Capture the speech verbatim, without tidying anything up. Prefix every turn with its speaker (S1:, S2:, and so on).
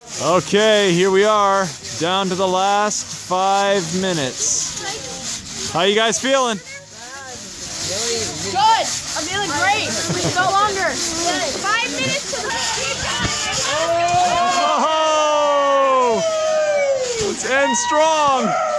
S1: Okay, here we are, down to the last five minutes. How you guys feeling?
S2: Good. I'm feeling great. We should go longer. Five minutes to the
S1: Oh! Let's end strong.